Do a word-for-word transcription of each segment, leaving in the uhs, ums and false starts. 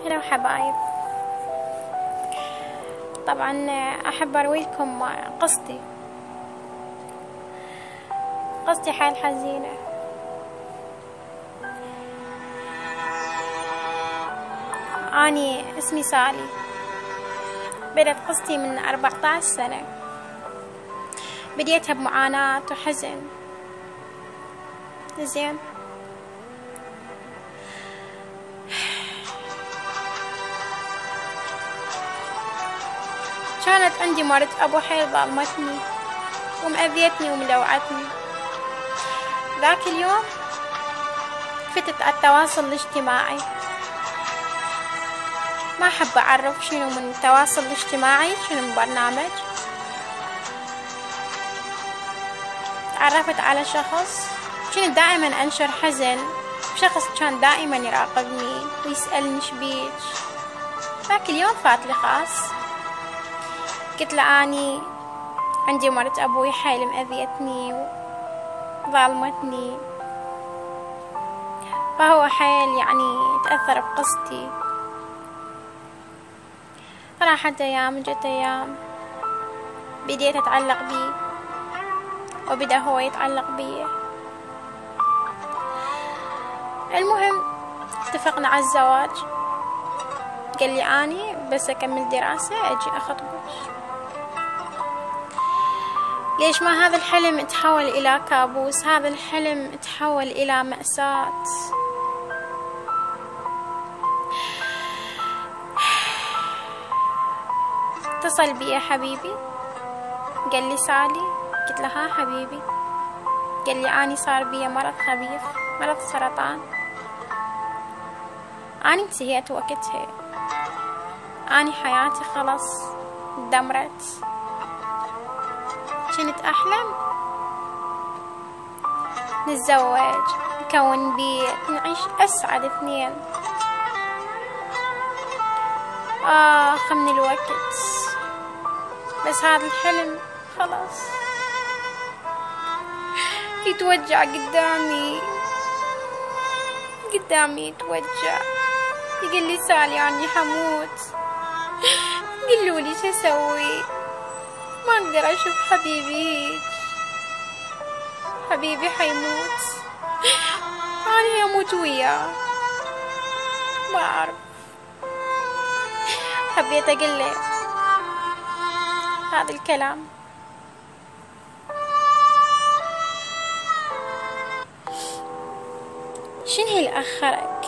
هلا حبايب. طبعا احب ارويلكم قصتي قصتي حيل حزينة. اني اسمي سالي، بدأت قصتي من أربعة عشر سنة. بديتها بمعاناة وحزن. زين، كانت عندي مرض أبو حيل ظلمتني ومأذيتني وملوعتني. ذاك اليوم فتت على التواصل الاجتماعي. ما أحب أعرف شنو من التواصل الاجتماعي، شنو من برنامج. تعرفت على شخص كنت دائما أنشر حزن، شخص كان دائما يراقبني ويسألني شبيك. ذاك اليوم فاتلي خاص، قلت له اني عندي مرت ابوي حيل مأذيتني وظالمتني، فهو حيل يعني تأثر بقصتي. راحت ايام جت ايام، بديت اتعلق بيه وبدأ هو يتعلق بي. المهم اتفقنا على الزواج. قال لي اني بس اكمل دراسة اجي اخطبك. ليش ما هذا الحلم تحول الى كابوس؟ هذا الحلم تحول الى مأساة. اتصل بي يا حبيبي، قال لي سالي. قلت له ها حبيبي. قال لي اني صار بي مرض خبيث، مرض سرطان. اني انتهيت وقتها، اني حياتي خلاص دمرت. كنت احلم نتزوج، نكون بيت، نعيش اسعد اثنين. اخ من الوقت، بس هذا الحلم خلاص يتوجع قدامي قدامي يتوجع. يقول لي سالي عني حموت. قلوا لي شو اسوي؟ ما اقدر اشوف حبيبي هيك، حبيبي حيموت، انا اموت وياه. ما اعرف، حبيت اقول له هذا الكلام. شنو اللي اخرك؟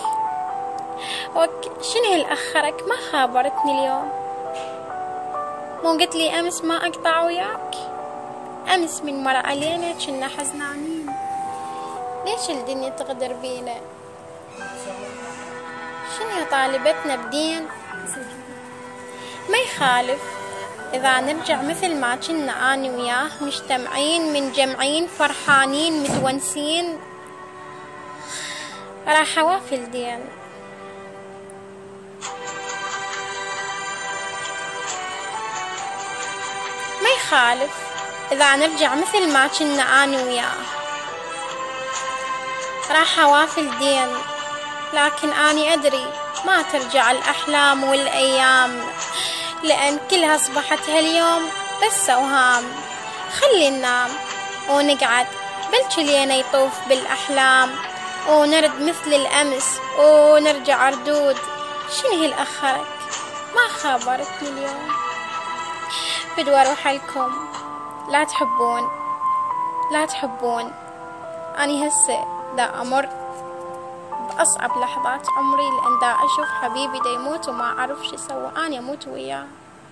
شنو اللي اخرك؟ ما خابرتني اليوم؟ مو قلت لي امس ما اقطع وياك؟ امس من مر علينا كنا حزنانين. ليش الدنيا تغدر بينا؟ شنو طالبتنا بدين؟ ما يخالف اذا نرجع مثل ما كنا اني وياه، مجتمعين منجمعين فرحانين متونسين. راح اوافي الدين. ما يخالف اذا نرجع مثل ما كنا اني وياه. راح اوافي الدين، لكن اني ادري ما ترجع الاحلام والايام، لان كلها اصبحت هاليوم بس اوهام. خلي ننام ونقعد بلكي لينا يطوف بالاحلام، ونرد مثل الامس ونرجع ردود. شنو اللي اخرك؟ ما خابرتني اليوم. فدوا روحلكم، لا تحبون لا تحبون. اني هسه دا امر باصعب لحظات عمري، لان دا اشوف حبيبي دا يموت وما اعرف شو اسوي. اني اموت وياه.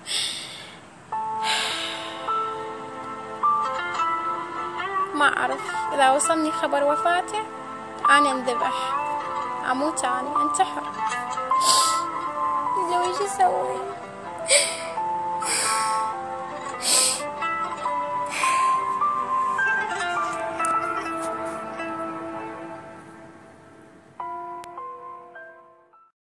ما اعرف اذا وصلني خبر وفاته انا انذبح، اموت، اني انتحر. لو ايش اسوي؟